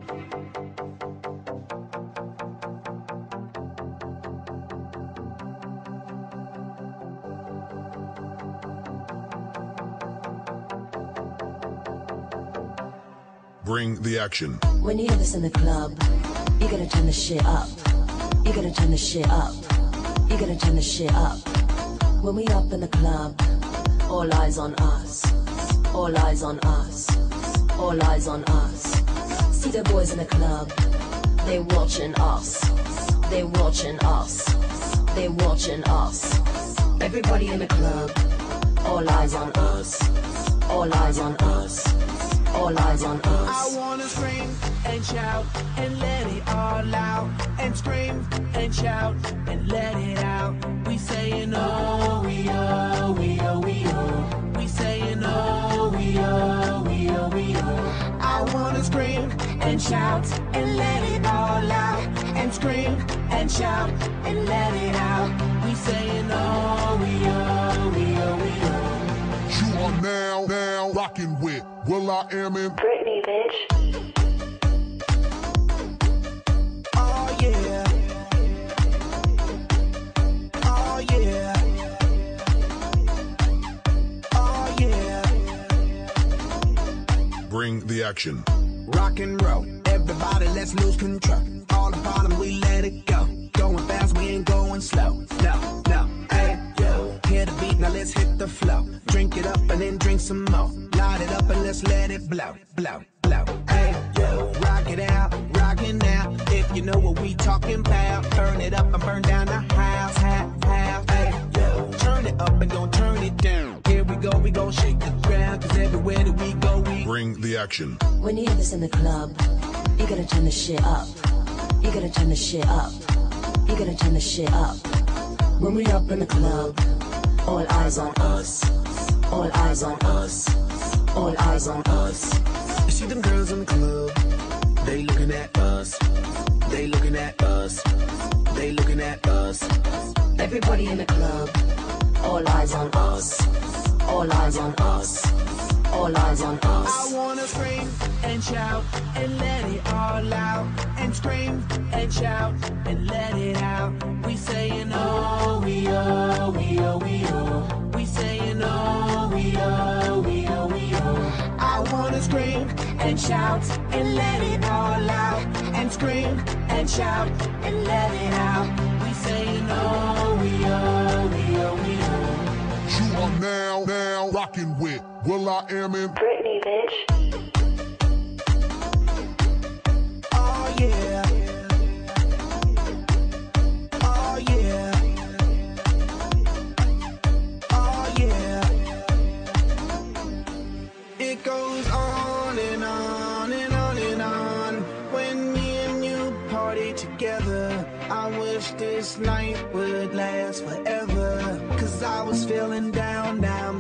Bring the action. When you hear this in the club, you gotta turn the shit up. You gotta turn the shit up. You gotta turn the shit up. When we up in the club, all eyes on us. All eyes on us. All eyes on us. See the boys in the club, they watching us. They watching us. They watching us. Everybody in the club, all eyes on us. All eyes on us. All eyes on us. I wanna scream and shout and let it all out. And scream and shout and let it out. We saying oh, we oh, we oh, we oh. We saying oh, we oh, we oh, we oh. I wanna scream and shout and let it all out. And scream and shout and let it out. We saying oh, we oh, we oh, we oh. You are now rocking with will.i.am in Britney, bitch. Oh yeah. Oh yeah. Oh yeah. Bring the action. Rock and roll, everybody let's lose control. All the bottom we let it go. Going fast, we ain't going slow. No, no, hey, yo. Hear the beat, now let's hit the flow. Drink it up and then drink some more. Light it up and let's let it blow, blow, blow. Hey, yo, rock it out, rock it now. If you know what we talking about, burn it up and burn down the house, house. Hey, yo, turn it up and don't turn it down. Here we go shake the ground. Cause everywhere that we go, we bring the action. When you hear this in the club, you gotta turn the shit up. You gotta turn the shit up. You gotta turn the shit up. When we up in the club, all eyes on us. All eyes on us. All eyes on us. You see them girls in the club, they looking at us. They looking at us. They looking at us. Everybody in the club, all eyes on us. All eyes on us. All eyes on us. I wanna scream and shout and let it all out. And scream and shout and let it out. We saying oh, we oh, we oh, we oh. We saying oh, we oh, we oh, we oh. I wanna scream and shout and let it all out. And scream and shout and let it out. We saying oh, we oh, we oh, we oh. You are now rocking with will.i.am in Britney, bitch. Oh yeah. Oh yeah. Oh yeah. It goes on and on and on and on. When me and you party together, I wish this night would last forever. Cause I was feeling down now.